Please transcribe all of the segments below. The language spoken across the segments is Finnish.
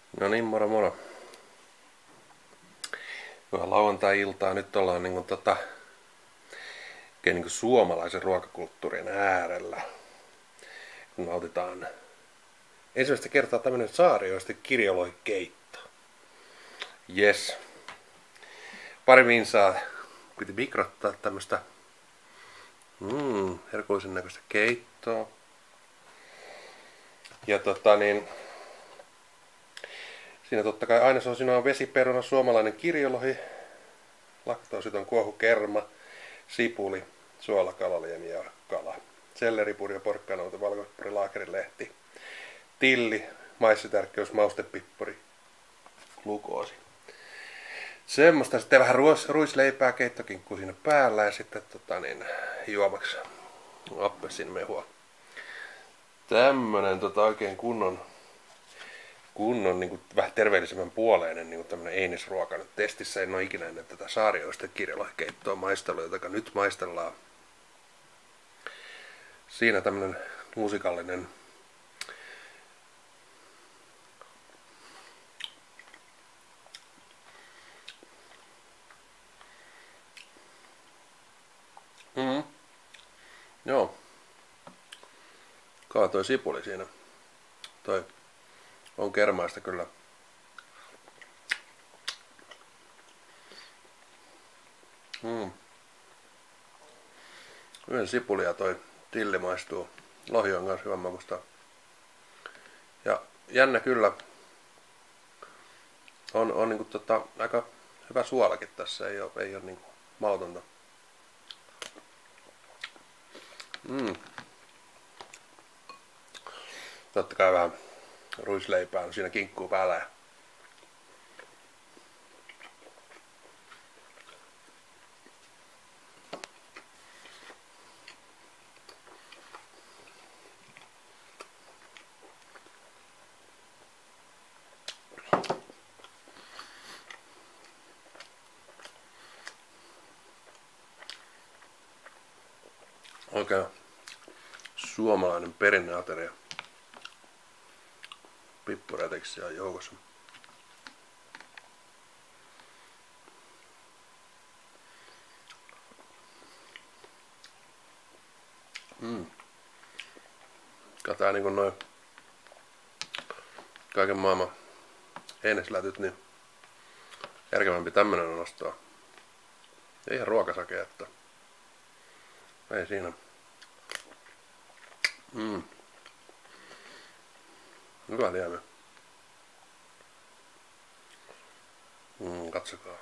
No niin, moro moro. Hyvää lauantai-iltaa. Nyt ollaan oikein suomalaisen ruokakulttuurin äärellä. Kun nautitaan ensimmäistä kertaa tämmönen saarioisten kirjolohikeitto. Yes. Pari minsaa piti mikrottaa tämmöstä herkullisen näköistä keittoa. Ja siinä totta kai ainesosina on vesiperuna, suomalainen kirjolohi, laktoositon kuohukerma, sipuli, suolakalalliemi ja kala, selleripurjo, porkkanouto, valkopippuri, laakerilehti, tilli, maissitärkkeys, maustepippuri, glukoosi. Semmoista sitten vähän ruisleipää, keittokinkku siinä päällä ja sitten juomaksi appelsiinimehua. Tämmönen oikein kunnon vähän terveellisemmän puoleinen tämmönen einesruoka nyt testissä. En ole ikinä ennen tätä saarioisten kirjolohikeittoa maistellut, jota nyt maistellaan. Siinä tämmönen lusikallinen Joo. Kaatoi sipuli siinä. Toi on kermaista kyllä. Hyvin sipuli ja toi tilli maistuu. Lohi on kanssa hyvän makusta. Ja jännä kyllä. On aika hyvä suolakin tässä. Ei ole mautonta. Totta kai vähän ruisleipää on siinä kinkkuu päällä. Oikein suomalainen perinneateria. Pippureiteksi siellä joukossa. Katsotaan noin kaiken maailman eineslätyt, niin järkevämpi tämmönen on ostaa. Ei ihan ruokasake, että ei siinä. Hyvä liemi. Katsokaa.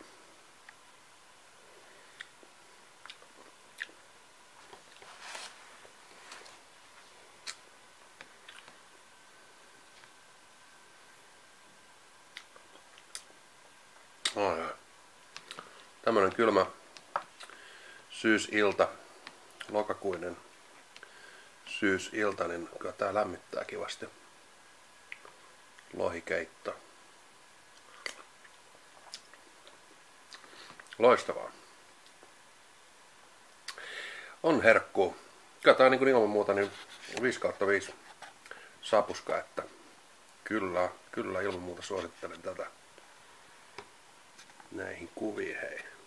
Tämmönen kylmä syysilta, lokakuinen syysilta, niin kyllä tää lämmittää kivasti. Lohikeitto. Loistavaa. On herkkuu. Kyllä tää ilman muuta 5/5 sapuska, että kyllä ilman muuta suosittelen tätä näihin kuviin, hei.